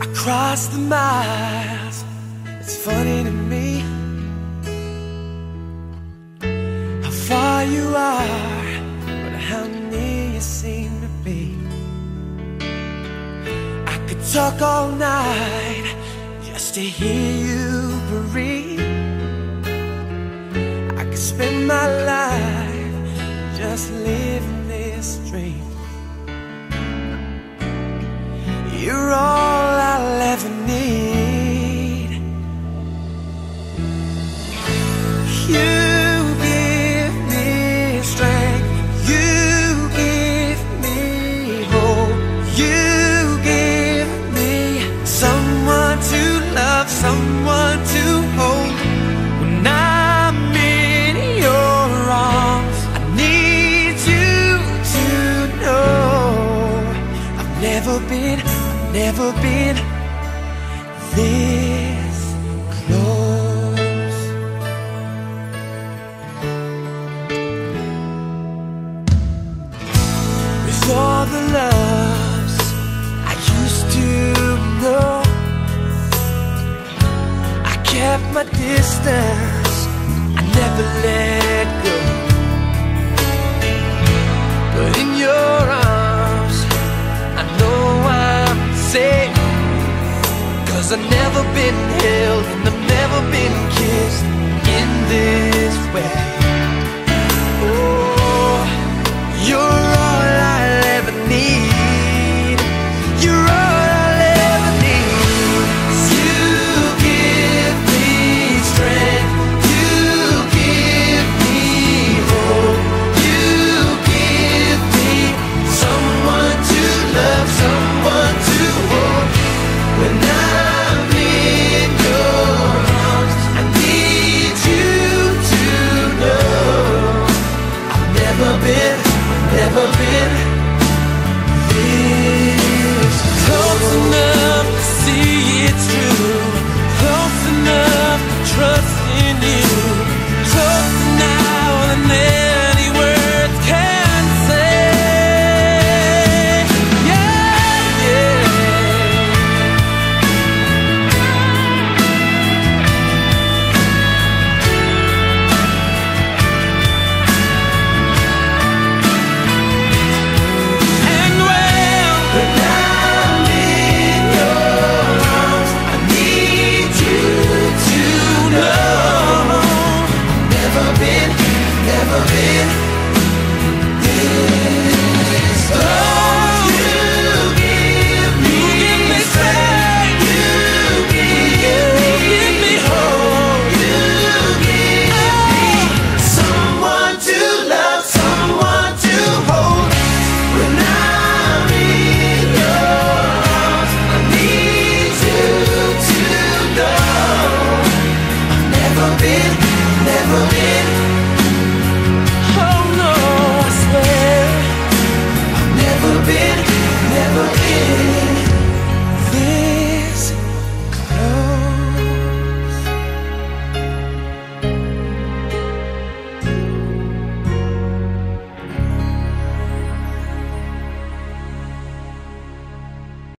Across the miles, it's funny to me how far you are, but how near you seem to be. I could talk all night just to hear you breathe. I could spend my life just living this dream. You're all I'll ever need. You give me strength, you give me hope, you give me someone to love, someone to hold. When I'm in your arms, I need you to know I've never been this close. With all the loves I used to know, I kept my distance, I never let go. But in your arms, I know I'm safe, 'cause I've never been held and I've never been kissed in this way. Oh, you're